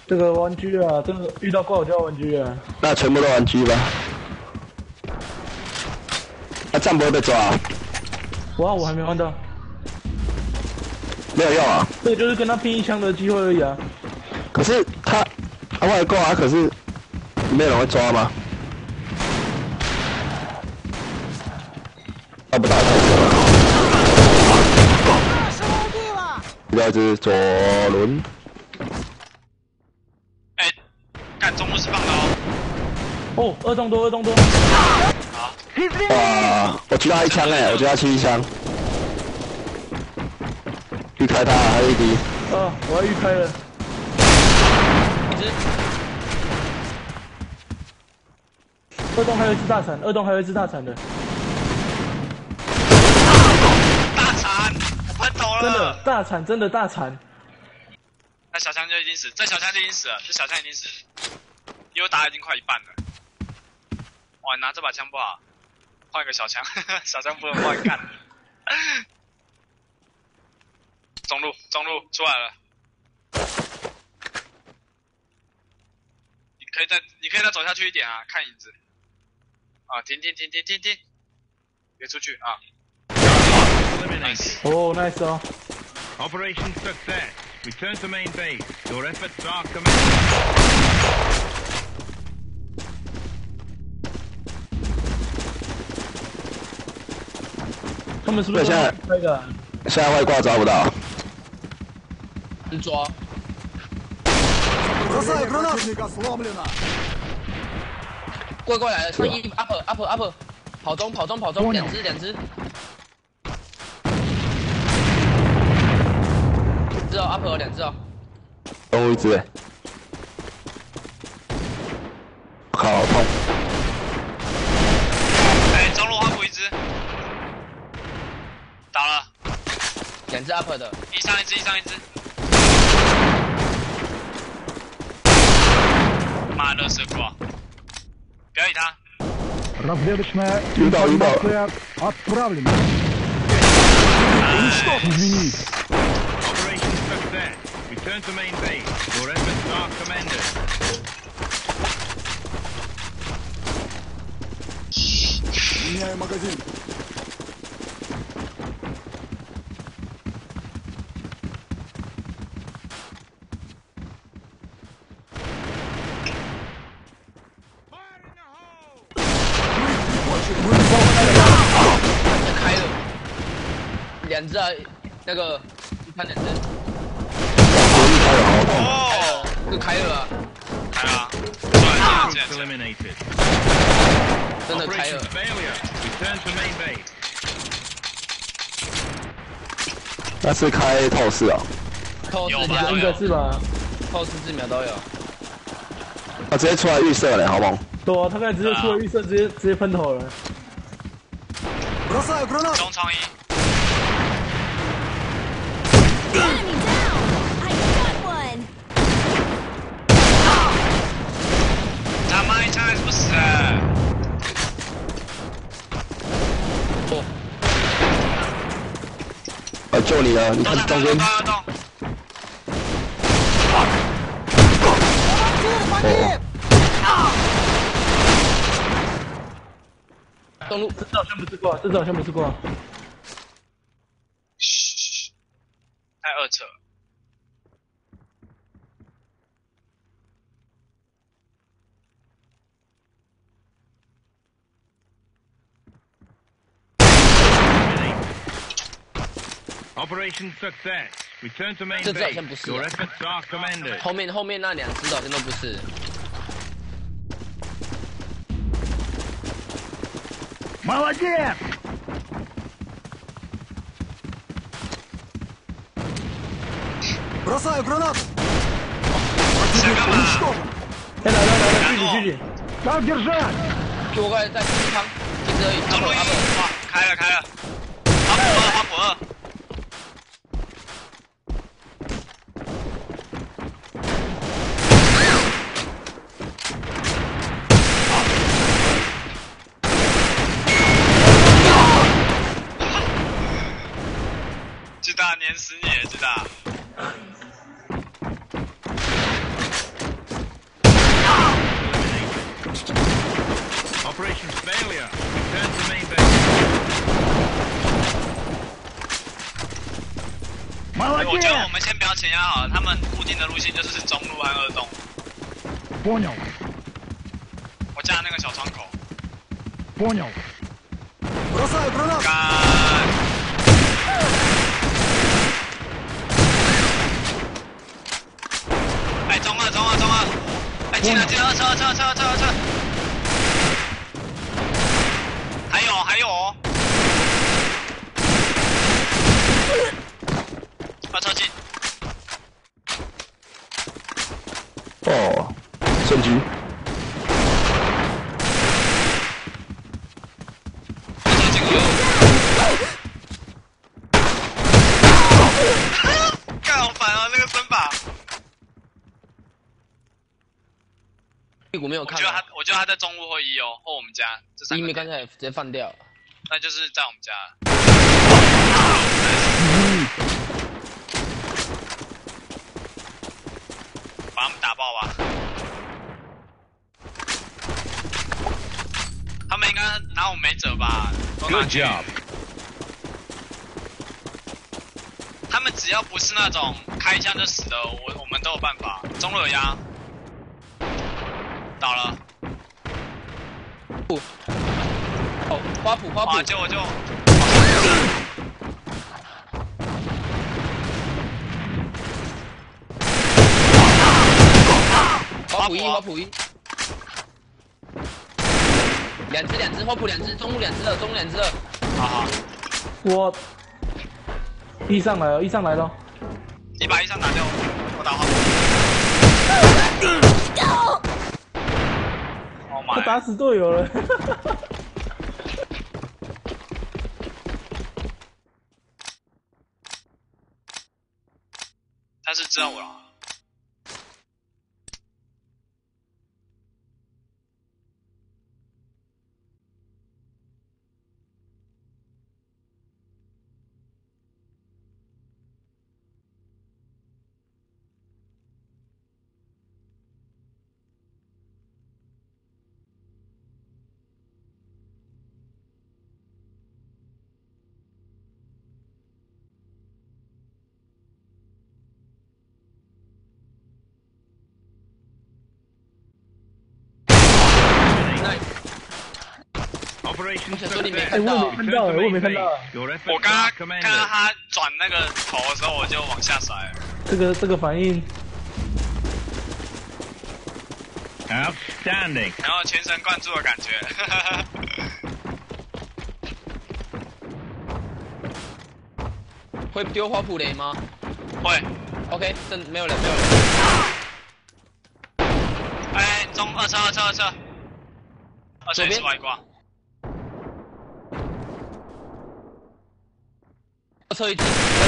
这个玩具啊，这个遇到怪我就要玩具啊。 那全部都玩具吧。那这样不会被抓啊？ 哇，我还没玩到。 没有用啊。 这个就是跟他拼一枪的机会而已啊。 可是他外挂啊，可是没有人会抓吗？抓不到太久了。第二只左轮。 哎，干中路是放的哦。 哦，二栋多。 好。 哇，我狙他一枪哎，我狙他7枪。预开他，还有一滴。 我要预开了。二栋还有一只大铲，的。 大铲，我喷头了。 真的大铲，真的大铲。 那小枪就已经死，这小枪就已经死了，这小枪已经死，因为打已经快一半了。哇，拿这把枪不好，换一个小枪，小枪不能乱干。中路出来了，你可以再走下去一点啊，看影子。啊，停，别出去啊。nice。 哦 ，nice 哦。 Operation success. Return to main base. Your efforts are commended. 他们是不是那个？ 现在外挂抓不到。 你抓。过来了，上一 up， 跑中，两只。只有 up 有2只哦。 中路一只。靠，好痛。 哎，中路花补一只。打了。 2只 up 的。 一上一只。妈，垃圾挂。不要理他。 Разведочная информация отправлена. Operation success. Return to main base. Your efforts are commended. меняю магазин. 开了2只啊，那个看2只。 哦， 这开了啊！ 开了。 Eliminated. 真的开 Operation 了。 failure. Return to main base. 那是开透视哦。 透视应该是吧？ 透视4秒都有。 直接出来预设了，好猛！ 对啊，他刚才直接出了预设，直接喷头了。 中创1。他妈一枪还是不死。 救你了，你看中间。 中路， 这好像不是挂。 嘘，太恶扯了。 Operation success. Return to main 这只好像 base. 不是 Your efforts are commended. 后面那2只好像都不是。 Молодец! Бросаю гранату! Противник уничтожен! 来， Так держать! 就我刚才在平仓，一只而已。 中路1，哇，开了。花补2。巨大碾死你，巨大。 failure. Return to main base. 我觉得我 Молодец! 们先不要前压好了，他们固定的路线就是中路和二洞。 Понял, 我架那个小窗口。 понял. 干！哎，中二！哎，进了，二车！还有哦。二车进。 哦，顺局。 干好烦啊！那个身法， 屁股没有看我到， 觉得他在中路或一哦，或我们家这三个点， 一没刚才直接放掉。 那就是在我们家。把他们打爆吧！他们应该拿我没辙吧？都拿 Good 去 job. 他们只要不是那种开枪就死的，我们都有办法。中路有压，倒了。 哦，花圃， 哇，救我！ 花圃一，两只，花圃两只，中路两只了， 好， 我一上来了， 你把一上打掉，我打花圃。Oh 他 my！ 打死队友了。 他是知道我了。 Operation 想说你没 success. 看到我也没看到 Return to 我也没 main 看到 base. Your 我 efforts 刚 are 刚看到 commended. 他转那个头的时候，我就往下甩了。 这个反应， Outstanding. 然后全神贯注的感觉。 会丢花圃雷吗会， ？OK，没有人。 哎，二车，二车也是外挂。 车一只，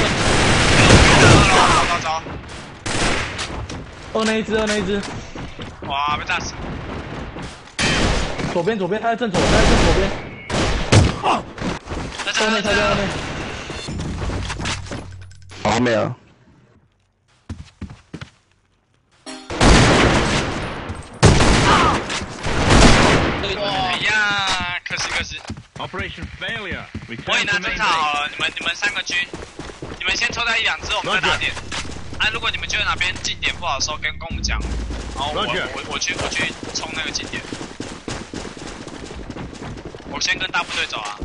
走。 二那一只， 哇，被炸死。 左边，他在正左边，二内，他在二内。 好，没有。 哎呀，可惜。 Operation failure. 我也 Return 拿 to 中 main 塔好 base. 了，你们三个狙，你们先抽在一两只，我们再打点。啊，如果你们觉得哪边近点不好的时候，跟我们讲，然后我去冲那个近点。我先跟大部队走啊。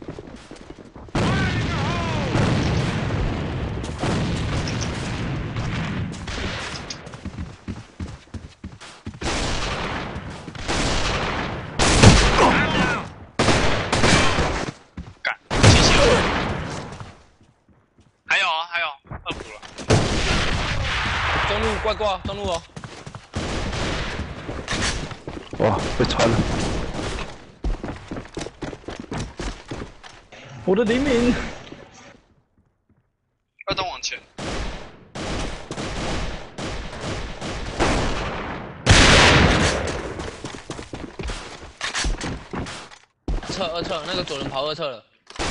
干，谢谢我。还有二补了。 中路挂，中路哦。 哇，被穿了。 我的灵敏， 二洞往前。 二侧，那个左人跑二侧了。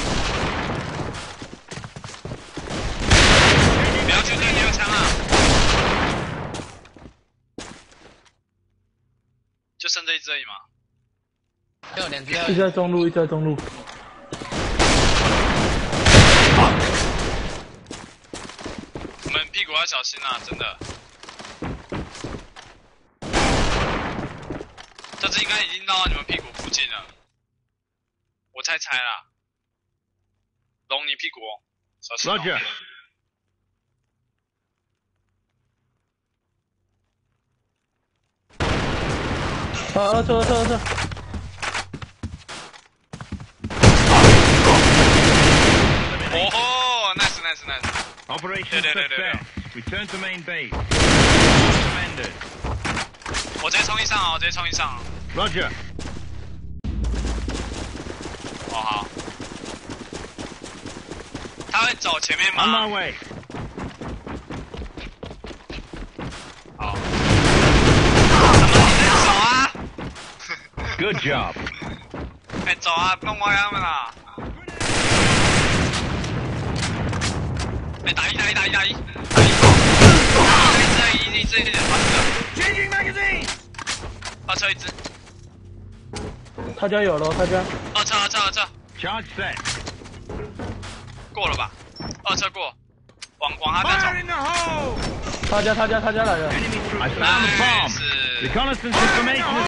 不要去对你有枪啊！就剩这一只而已嘛。 还有两只， 一直在中路，一直在中路。 你们屁股要小心啊，真的。这只应该已经到你们屁股附近了，我猜啦。龙你屁股哦，小心、哦。 Roger. 二车。 哦吼 ，nice。 Operation Yeah. success. Return to main base. Commanders. 我直接冲一上啊！我直接冲一上啊！ Roger. 哦好，他会走前面 On 吗 my？way. 好，他们你在走啊！ Good job. 哎、走啊，不用挖他们啦！哎、打一！一只， Changing magazine. 二车一只， 他家有了，他家。 二车， Charge set. 过了吧？二车过，往他家 Fire 走。 in the hole. 他家来了。 Enemy troops. I found the bomb. Nice. Reconnaissance information is